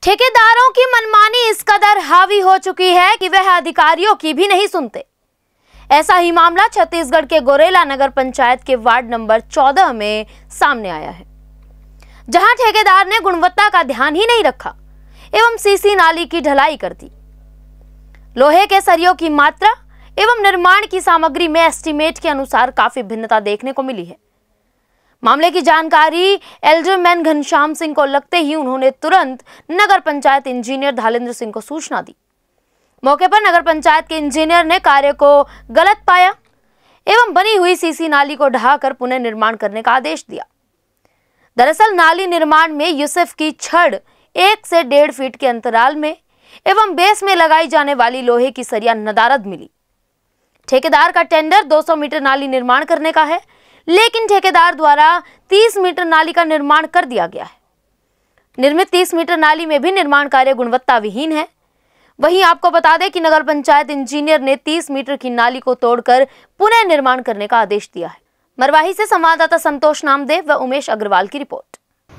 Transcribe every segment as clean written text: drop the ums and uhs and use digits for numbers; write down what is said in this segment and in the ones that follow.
ठेकेदारों की मनमानी इस कदर हावी हो चुकी है कि वह अधिकारियों की भी नहीं सुनते। ऐसा ही मामला छत्तीसगढ़ के गोरेला नगर पंचायत के वार्ड नंबर 14 में सामने आया है, जहां ठेकेदार ने गुणवत्ता का ध्यान ही नहीं रखा एवं सीसी नाली की ढलाई कर दी। लोहे के सरियों की मात्रा एवं निर्माण की सामग्री में एस्टीमेट के अनुसार काफी भिन्नता देखने को मिली है। मामले की जानकारी एल्डरमैन घनश्याम सिंह को लगते ही उन्होंने तुरंत नगर पंचायत इंजीनियर धालेंद्र सिंह को सूचना दी। मौके पर नगर पंचायत के इंजीनियर ने कार्य को गलत पाया एवं बनी हुई सीसी नाली को ढहाकर पुनः निर्माण करने का आदेश दिया। दरअसल नाली निर्माण में यूसुफ की छड़ 1 से 1.5 फीट के अंतराल में एवं बेस में लगाई जाने वाली लोहे की सरिया नदारद मिली। ठेकेदार का टेंडर 200 मीटर नाली निर्माण करने का है, लेकिन ठेकेदार द्वारा 30 मीटर नाली का निर्माण कर दिया गया है। निर्मित 30 मीटर नाली में भी निर्माण कार्य गुणवत्ता विहीन है। वहीं आपको बता दें कि नगर पंचायत इंजीनियर ने 30 मीटर की नाली को तोड़कर पुनः निर्माण करने का आदेश दिया है। मरवाही से संवाददाता संतोष नामदेव व उमेश अग्रवाल की रिपोर्ट।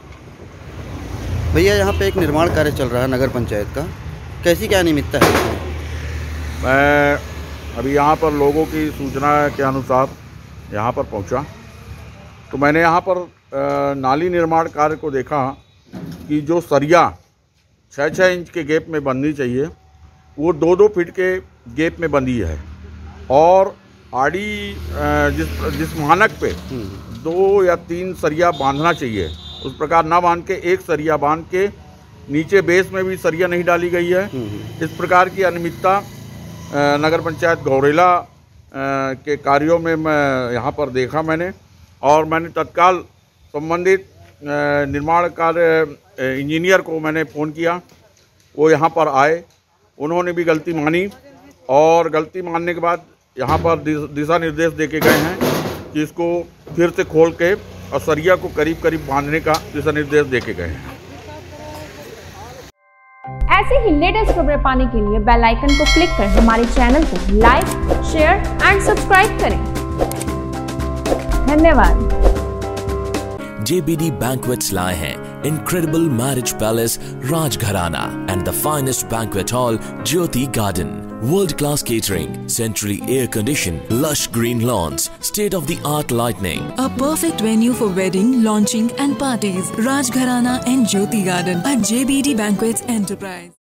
भैया, यहाँ पे एक निर्माण कार्य चल रहा है नगर पंचायत का, कैसी क्या अनियमितता है? मैं अभी यहाँ पर लोगों की सूचना के अनुसार यहाँ पर पहुँचा, तो मैंने यहाँ पर नाली निर्माण कार्य को देखा कि जो सरिया 6-6 इंच के गैप में बंधनी चाहिए वो 2-2 फीट के गैप में बंधी है, और आड़ी जिस मानक पे 2 या 3 सरिया बांधना चाहिए उस प्रकार ना बांध के एक सरिया बांध के नीचे बेस में भी सरिया नहीं डाली गई है। इस प्रकार की अनियमितता नगर पंचायत गोरेला के कार्यों में मैं यहाँ पर देखा मैंने, और मैंने तत्काल संबंधित निर्माण कार्य इंजीनियर को मैंने फ़ोन किया। वो यहाँ पर आए, उन्होंने भी गलती मानी, और गलती मानने के बाद यहाँ पर दिशा निर्देश देके गए हैं कि इसको फिर से खोल के और सरिया को करीब करीब बांधने का दिशा निर्देश देके गए हैं। ऐसे ही लेटेस्ट खबरें पाने के लिए बेल आइकन को क्लिक कर हमारे चैनल को लाइक, शेयर एंड सब्सक्राइब करें। धन्यवाद। JBD Banquets लाए हैं incredible marriage palace Rajgharana and the finest banquet hall Jyoti Garden. World-class catering, centrally air-conditioned, lush green lawns, state-of-the-art lighting. A perfect venue for wedding, launching and parties. Rajgharana and Jyoti Garden at JBD Banquets Enterprise.